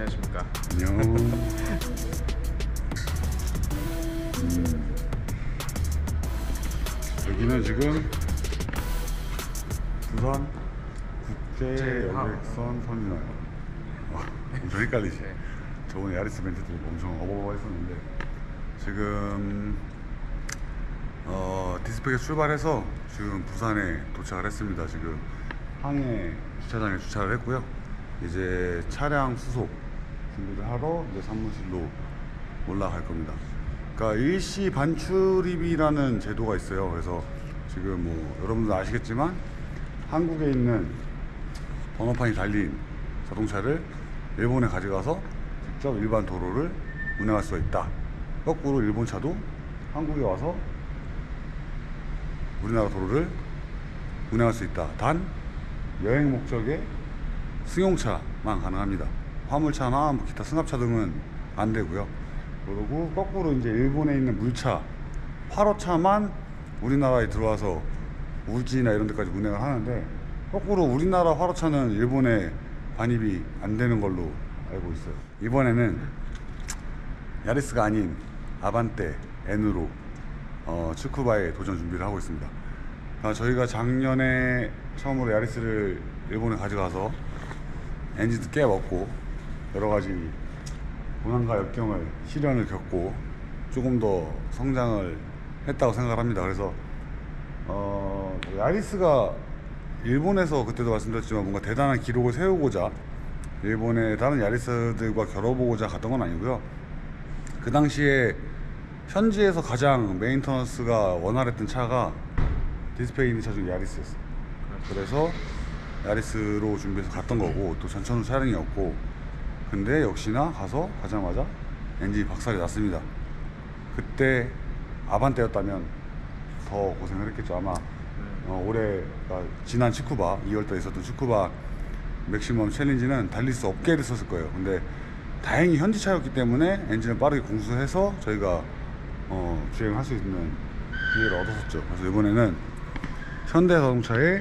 안녕하십니까. 안녕. 여기는 지금 부산 국제여객선 터미널. 엄청 헷갈리지? 네. 저번에 야리스 멘트 들고 엄청 어버버버 했었는데 지금 디스펙에 출발해서 지금 부산에 도착을 했습니다. 지금 항해 주차장에 주차를 했고요. 이제 차량 수속 준비를 하러 이제 사무실로 올라갈 겁니다. 그러니까 일시 반출입이라는 제도가 있어요. 그래서 지금 뭐 여러분들 아시겠지만 한국에 있는 번호판이 달린 자동차를 일본에 가져가서 직접 일반 도로를 운행할 수가 있다. 거꾸로 일본 차도 한국에 와서 우리나라 도로를 운행할 수 있다. 단 여행 목적의 승용차만 가능합니다. 화물차나 뭐 기타 승합차 등은 안 되고요. 그리고 거꾸로 이제 일본에 있는 물차, 화로차만 우리나라에 들어와서 우지나 이런 데까지 운행을 하는데, 거꾸로 우리나라 화로차는 일본에 반입이 안 되는 걸로 알고 있어요. 이번에는 야리스가 아닌 아반떼 N으로 츠쿠바에 도전 준비를 하고 있습니다. 저희가 작년에 처음으로 야리스를 일본에 가져가서 엔진도 깨먹고 여러가지 고난과 역경을 시련을 겪고 조금 더 성장을 했다고 생각을 합니다. 그래서 야리스가 일본에서 그때도 말씀드렸지만 뭔가 대단한 기록을 세우고자 일본의 다른 야리스들과 겨뤄보고자 갔던 건 아니고요. 그 당시에 현지에서 가장 메인터넌스가 원활했던 차가 디스페이 있는 차 중에 야리스였어요. 그래서 야리스로 준비해서 갔던 거고, 또 전천후 차량이었고, 근데 역시나 가서 가자마자 엔진이 박살이 났습니다. 그때 아반떼였다면 더 고생을 했겠죠. 아마 올해 지난 츠쿠바 2월달에 있었던 츠쿠바 맥시멈 챌린지는 달릴 수 없게 됐었을 거예요. 근데 다행히 현지 차였기 때문에 엔진을 빠르게 공수해서 저희가 주행할 수 있는 기회를 얻었었죠. 그래서 이번에는 현대자동차의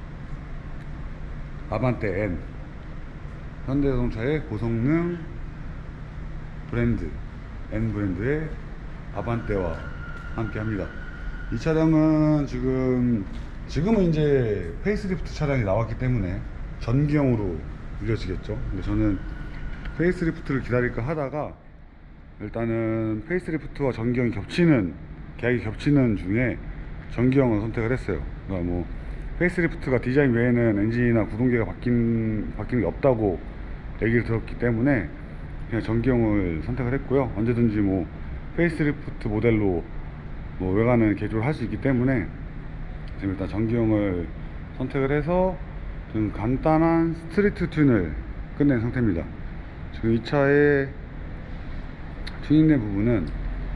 아반떼 N, 현대자동차의 고성능 브랜드 N 브랜드의 아반떼와 함께 합니다. 이 차량은 지금은 이제 페이스리프트 차량이 나왔기 때문에 전기형으로 밀려지겠죠. 근데 저는 페이스리프트를 기다릴까 하다가 일단은 페이스리프트와 전기형이 계약이 겹치는 중에 전기형을 선택을 했어요. 그러니까 뭐 페이스리프트가 디자인 외에는 엔진이나 구동계가 바뀐 게 없다고 얘기를 들었기 때문에 그냥 전기형을 선택을 했고요. 언제든지 뭐 페이스리프트 모델로 뭐 외관을 개조를 할 수 있기 때문에 지금 일단 전기형을 선택을 해서 좀 간단한 스트리트 튠을 끝낸 상태입니다. 지금 이 차의 튜닝된 부분은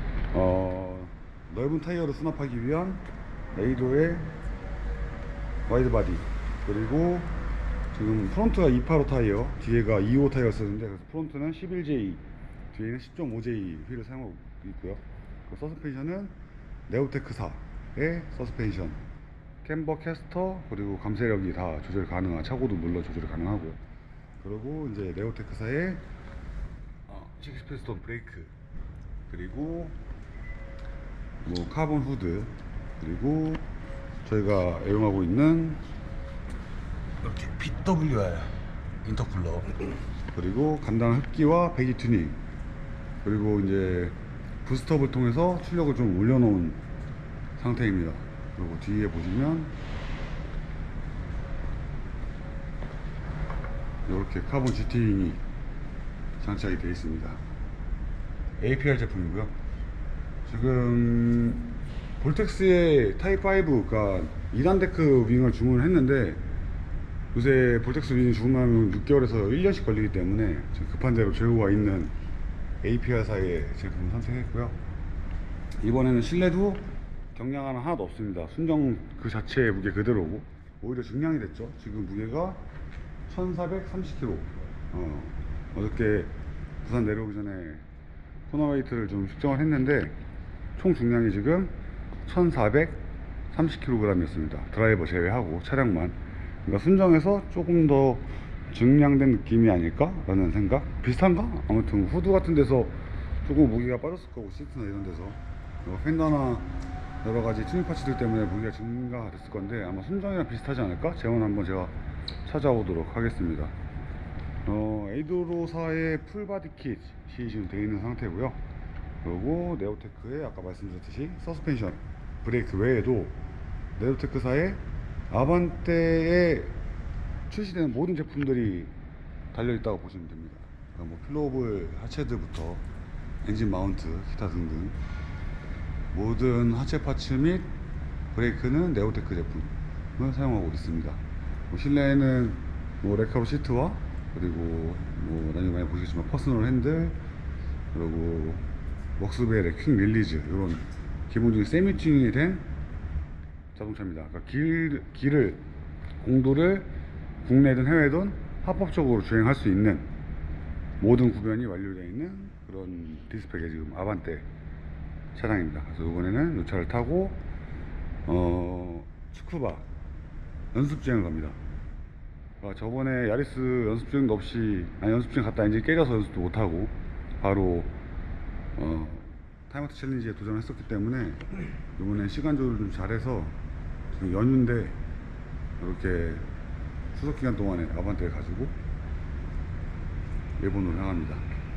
넓은 타이어를 수납하기 위한 레이도의 와이드 바디, 그리고 지금 프론트가 285 타이어, 뒤에가 25 타이어였었는데, 그래서 프론트는 11J, 뒤에는 10.5J 휠을 사용하고 있고요. 그 서스펜션은 네오테크사의 서스펜션, 캠버 캐스터, 그리고 감쇄력이 다 조절 가능한, 차고도 물론 조절이 가능하고요. 그리고 이제 네오테크사의 6피스톤 브레이크, 그리고 뭐 카본 후드, 그리고 저희가 애용하고 있는 이렇게 PWR 인터쿨러, 그리고 간단한 흡기와 배기 튜닝, 그리고 이제 부스트업을 통해서 출력을 좀 올려놓은 상태입니다. 그리고 뒤에 보시면 이렇게 카본 GT잉이 장착이 되어 있습니다. APR 제품이고요. 지금 볼텍스의 타입 5가 2단 데크 윙을 주문을 했는데, 요새 볼텍스 윙 주문하면 6개월에서 1년씩 걸리기 때문에 지금 급한 대로 재고가 있는 APR사의 제품을 선택했고요. 이번에는 실내도 경량화는 하나도 없습니다. 순정 그 자체의 무게 그대로고, 오히려 증량이 됐죠. 지금 무게가 1430kg. 어저께 부산 내려오기 전에 코너웨이트를 좀 측정을 했는데 총 중량이 지금 1430kg 이었습니다. 드라이버 제외하고 차량만. 그러니까 순정에서 조금 더 증량된 느낌이 아닐까? 라는 생각? 비슷한가? 아무튼 후드 같은 데서 조금 무게가 빠졌을 거고, 시트나 이런 데서 펜더나 여러가지 튜닝 파츠들 때문에 무게가 증가됐을 건데 아마 순정이랑 비슷하지 않을까? 재원 한번 제가 찾아오도록 하겠습니다. 에이도로사의 풀바디 킷이 지금 되어 있는 상태고요. 그리고 네오테크의 아까 말씀드렸듯이 서스펜션 브레이크 외에도 네오테크사의 아반떼에 출시되는 모든 제품들이 달려있다고 보시면 됩니다. 뭐 필로오블 하체들부터 엔진 마운트 기타 등등 모든 하체 파츠 및 브레이크는 네오테크 제품을 사용하고 있습니다. 뭐 실내에는 뭐 레카로 시트와 그리고 뭐 나중에 많이 보시겠지만 퍼스널 핸들 그리고 웍스벨의 퀵 릴리즈 이런 기본적인 세미 튜닝이 된 자동차입니다. 그러니까 길을 공도를 국내든 해외든 합법적으로 주행할 수 있는 모든 구변이 완료되어 있는 그런 디스펙의 지금 아반떼 차량입니다. 그래서 이번에는 이 차를 타고 츠쿠바 연습주행을 갑니다. 저번에 야리스 연습주행도 없이 연습주행 갔다 이제 깨져서 연습도 못하고 바로 타임아웃 챌린지에 도전했었기 때문에 이번에 시간 조절을 좀 잘해서 지금 연휴인데 이렇게 추석 기간 동안에 아반떼를 가지고 일본으로 향합니다.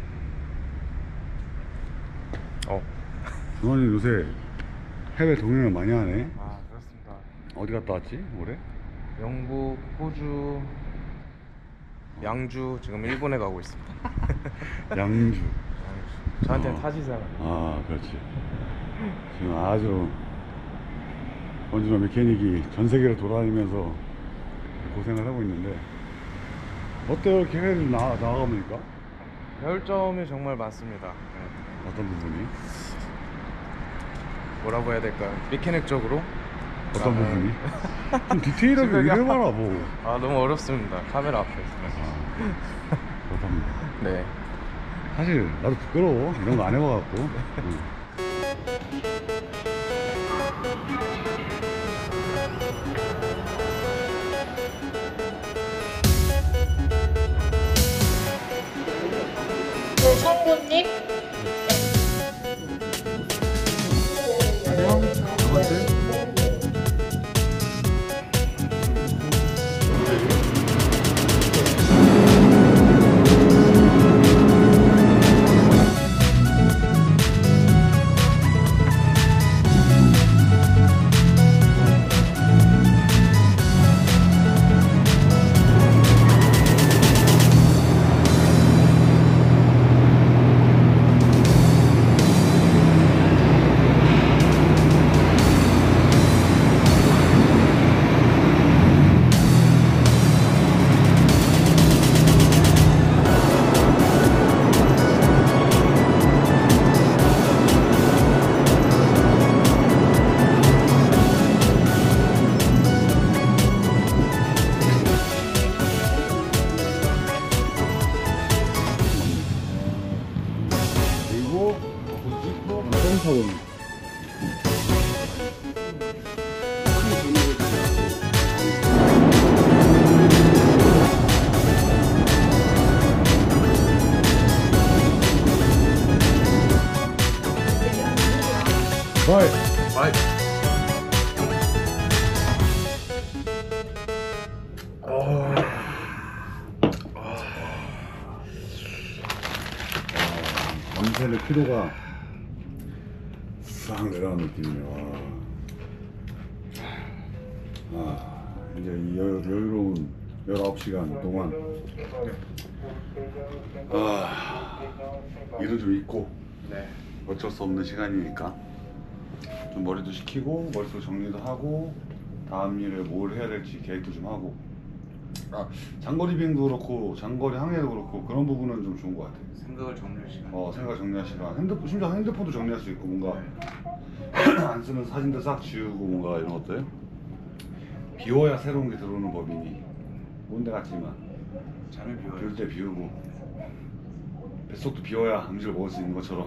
준원이 요새 해외 동행을 많이 하네. 아, 그렇습니다. 어디 갔다 왔지 올해? 영국, 호주, 양주, 지금 일본에 가고 있습니다. 양주. 저한테는 타지잖아. 아, 그렇지. 지금 아주 원준호 메케닉이 전 세계를 돌아다니면서 고생을 하고 있는데 어때요? 이렇게 해외를 나가보니까? 배울 점이 정말 많습니다. 네. 어떤 부분이? 뭐라고 해야 될까요? 메케닉적으로? 어떤 부분이? 좀 디테일하게 얘기해봐라 뭐. 아, 너무 어렵습니다. 카메라 앞에서. 그렇답니다. 네. 사실 나도 부끄러워. 이런 거 안 해봐갖고. 응. 성부님? 안녕. 아반떼. 바이. 밤새는 피로가 싹 내려가는 느낌이에요. 이제 이 여유로운 19시간 동안 일은 좀 있고 네. 어쩔 수 없는 시간이니까 좀 머리도 식히고 머릿속 정리도 하고 다음 일을 뭘 해야 될지 계획도 좀 하고 장거리 비행도 그렇고 장거리 항해도 그렇고 그런 부분은 좀 좋은 것 같아요. 생각을 정리할 시간. 생각 정리할 시간. 심지어 핸드폰도 정리할 수 있고 뭔가 안 쓰는 사진도 싹 지우고 뭔가 이런 것들. 비워야 새로운 게 들어오는 법이니 꼰대 같지만 잠을 비워야 비울 때 비우고 뱃속도 비워야 음식을 먹을 수 있는 것처럼.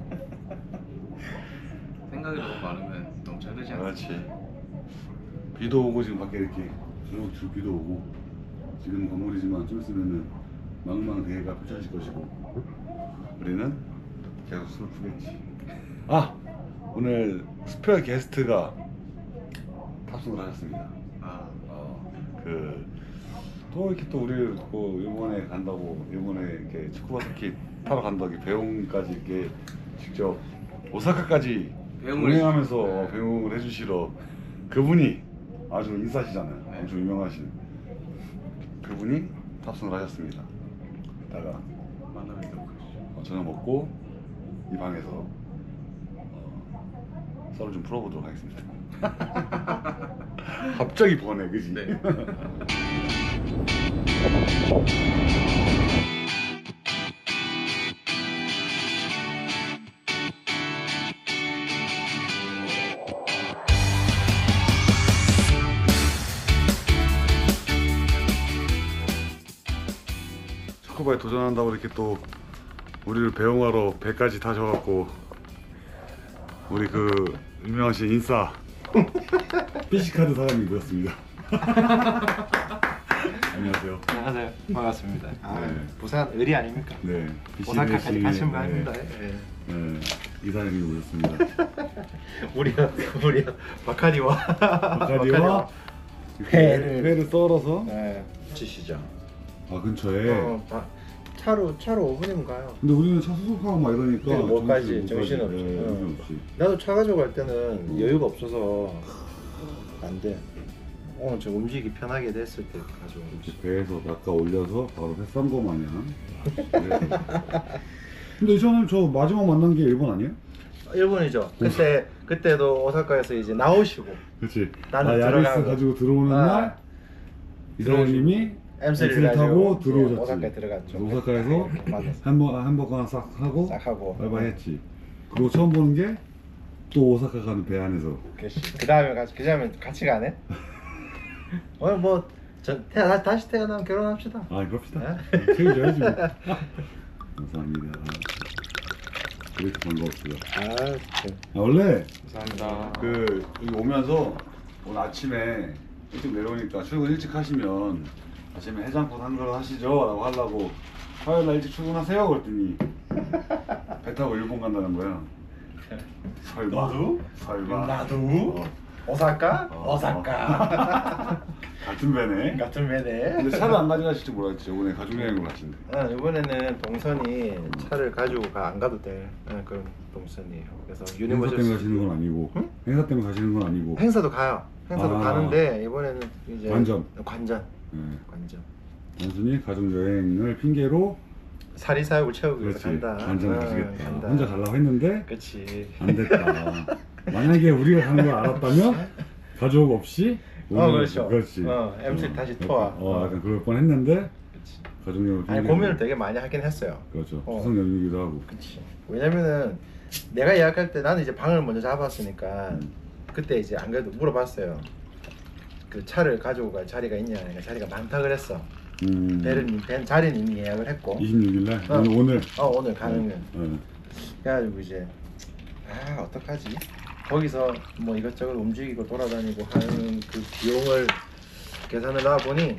생각이 너무 많으면 너무 잘 되지 않나? 그렇지. 비도 오고 지금 밖에 이렇게 주룩주룩 비도 오고 지금 건물이지만 좀 있으면은 망망대해가 펼쳐질 것이고 우리는 계속 술을 푸겠지. 아! 오늘 스페어 게스트가 탑승을 하셨습니다. 또 이렇게 또 우리 그 일본에 간다고 일본에 이렇게 축구바스켓 타러 간다고 배웅까지 이렇게 직접 오사카까지 운행하면서 배웅을 해주시러 그분이 아주 인싸시잖아요. 네. 엄청 유명하신 그분이 탑승을 하셨습니다. 이따가 만나뵙도록 하시죠. 저녁 먹고 이 방에서 썰을 좀 풀어보도록 하겠습니다. 갑자기 버네, 그지? 네. 초코바에 도전한다고 이렇게 또 우리를 배웅하러 배까지 타셔갖고 우리 그 유명하신 인싸 피시카드 사장님 되었습니다. 안녕하세요. 안녕하세요. 반갑습니다. 네. 부산 의리 아닙니까? 네, 오사카까지 가시면 네, 갑니다. 네, 이사장님 오셨습니다. 우리가 바카리와 바카리와 회를 썰어서 주시죠. 근처에. 차로 5분이면 가요. 근데 우리는 차 수속하고 막 이러니까 네, 못 가지. 정신없지. 정신없이. 나도 차 가져갈 때는 여유가 없어서 안 돼. 오늘 좀 움직이기 편하게 됐을 때 가져오지. 배에서 낚아 올려서 바로 회 싼 거 마냥. 근데 저는 저 마지막 만난 게 일본 아니에요? 일본이죠. 그때도 오사카에서 이제 나오시고. 그렇지. 나는 야리스 들어가고. 가지고 들어오는 날 이사장님이 M3를 타고 가지고 들어오셨지. 오사카에 들어갔죠. 오사카에서 만났어. 햄버거 싹 하고 싹 하고. 바이바이 했지. 그리고 처음 보는 게 또 오사카 가는 배 안에서. 그 다음에 같이 가네. 오늘 다시 태어나면 결혼합시다. 그럽시다. 책임져야지 뭐. 감사합니다. 그렇게 반가웠어요. 원래 감사합니다. 여기 오면서 오늘 아침에 일찍 내려오니까 출근 일찍 하시면 아침에 해장국 한 그릇 하시죠? 라고 하려고 화요일날 일찍 출근하세요? 그랬더니 배 타고 일본 간다는 거야. 설마? 너도? 설마? 나도? 오사카? 오사카. 같은 배네. 같은 배네. 근데 차를 안 가져가실지 몰랐지. 이번에 가족 여행을 하신대. 이번에는 동선이 차를 가지고 안 가도 돼. 그런 동선이에요. 그래서 행사 유니버셜 때문에 가시는 건 아니고. 응? 행사 때문에 가시는 건 아니고. 행사도 가요. 행사도 가는데 이번에는 이제 관전. 관전. 네. 관전. 단순히 가족 여행을 핑계로. 사리사욕을 채우기 위해서 그렇지. 간다. 관전 가시겠다. 간다. 혼자 가려고 했는데. 그렇지. 안 됐다. 만약에 우리가 가는 걸 알았다면 가족 없이 그렇죠. 그렇지. MC 다시 토와. 약간 그럴 뻔했는데 그렇지. 가족여행 아니 고민을 되게 많이 하긴 했어요. 그렇죠. 추석 연휴기도 하고. 그렇지. 왜냐면은 내가 예약할 때 나는 이제 방을 먼저 잡았으니까 그때 이제 안 그래도 물어봤어요. 그 차를 가지고 갈 자리가 있냐? 그러니까 자리가 많다 그랬어. 배 자리는 이미 예약을 했고. 26일날 오늘. 오늘 가능은. 그래가지고 이제 어떡하지? 거기서 뭐 이것저것 움직이고 돌아다니고 하는 그 비용을 계산을 하다 보니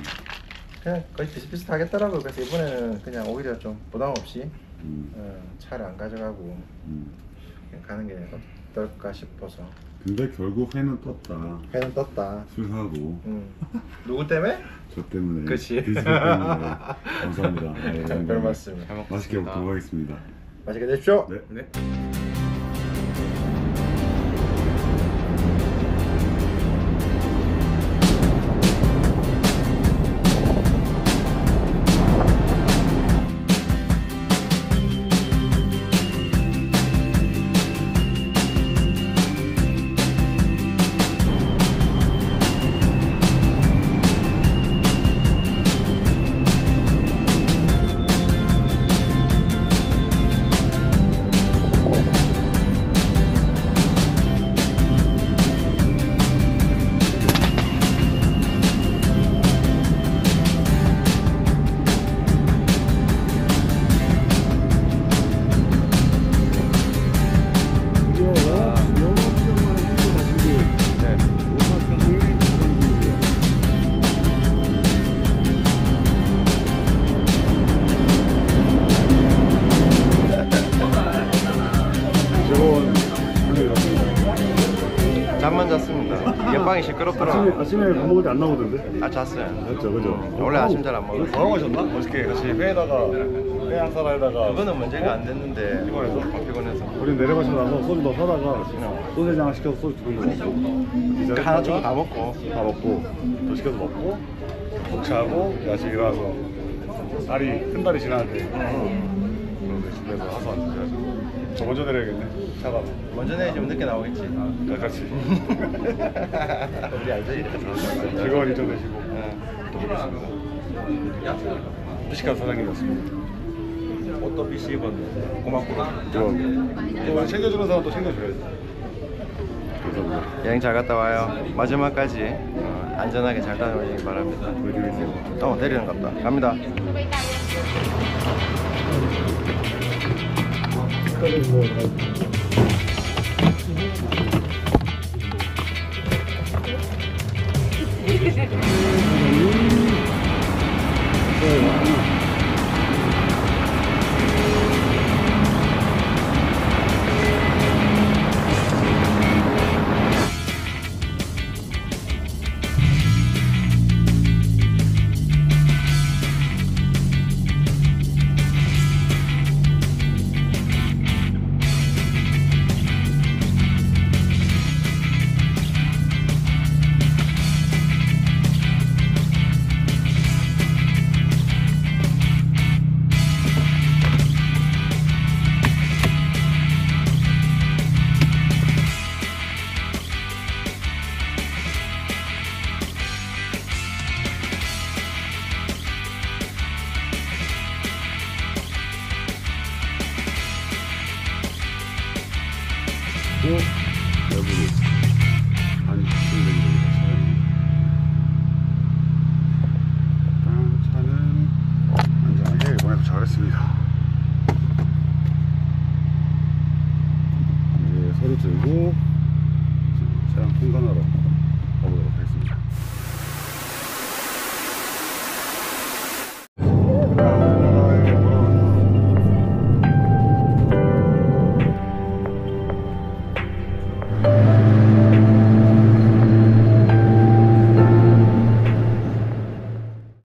그냥 거의 비슷비슷하겠더라고요. 그래서 이번에는 그냥 오히려 좀 부담 없이 차를 안 가져가고 그냥 가는 게 어떨까 싶어서. 근데 결국 회는 떴다. 회는 떴다. 술 사고. 누구 때문에? 저 때문에. 그치. 비스켓 때문에. 감사합니다. 별 말씀. 잘 먹겠습니다. 맛있게 먹도록 하겠습니다. 맛있게 드십시오. 네. 네. 멜빵이 시끄럽더라. 아침에 밥 먹을 때 안 나오던데? 아 잤어요. 맞죠, 그죠? 원래 아침 잘 안 먹어요. 뭐 마셨나? 어저께 같이 회에다가 회 한 사라에다가 그거는 문제가 안 됐는데 피곤해서. 우리 내려가시고 나서 소주 더 사다가 소세지 하나 시켜서 소주 두 병 먹고 하나 좀 다 먹고. 다 먹고 더 시켜서 먹고 복차하고 야식 일어나서 큰 다리 지나는데 그런데 집에서 하서 앉아서 저 먼저 내려야겠네. 차가 먼저 내리면 늦게 나오겠지. 같이 우리 알죠? 이래. 즐거운 일정 되시고 무식한 사장님이었습니다. 옷도 비씨 입었네. 고맙고. 또 챙겨주는 사람 또 챙겨줘야지. 감사합니다. 여행 잘 갔다 와요. 마지막까지 안전하게 잘 다녀오시기 바랍니다. 내리는 것 같다. 갑니다.